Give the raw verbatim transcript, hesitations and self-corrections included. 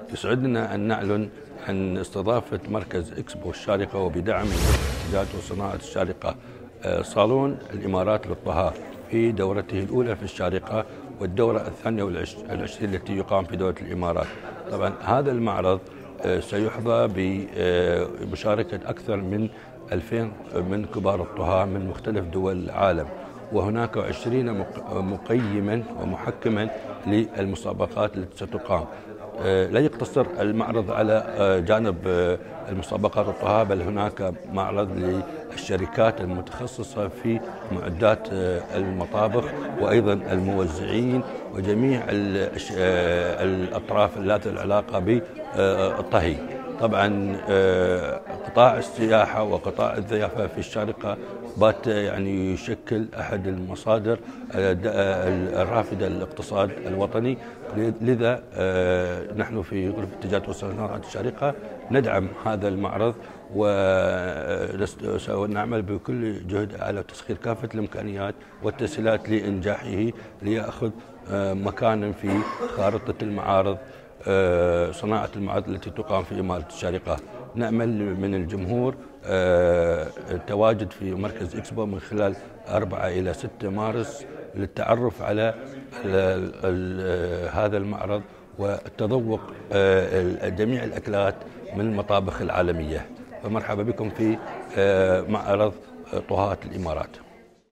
يسعدنا أن نعلن عن استضافة مركز إكسبو الشارقة وبدعم الاتجاهات وصناعة الشارقة صالون الإمارات للطهاة في دورته الأولى في الشارقة والدورة الثانية والعشرين التي يقام في دولة الإمارات. طبعا هذا المعرض سيحظى بمشاركة أكثر من ألفين من كبار الطهاة من مختلف دول العالم، وهناك عشرين مقيما ومحكما للمسابقات التي ستقام. لا يقتصر المعرض على جانب المسابقات الطهاة، بل هناك معرض للشركات المتخصصة في معدات المطابخ وأيضا الموزعين وجميع الأطراف ذات العلاقة بالطهي. طبعا قطاع السياحة وقطاع الضيافة في الشارقة بات يعني يشكل أحد المصادر الرافدة للاقتصاد الوطني، لذا نحن في غرفة التجارة والصناعات الشارقة ندعم هذا المعرض ونعمل بكل جهد على تسخير كافة الإمكانيات والتسهيلات لإنجاحه ليأخذ مكانا في خارطة المعارض، صناعة المعارض التي تقام في إمارة الشارقة. نأمل من الجمهور التواجد في مركز إكسبو من خلال أربعة إلى ستة مارس للتعرف على هذا المعرض والتذوق جميع الأكلات من المطابخ العالمية. فمرحبا بكم في معرض طهاة الإمارات.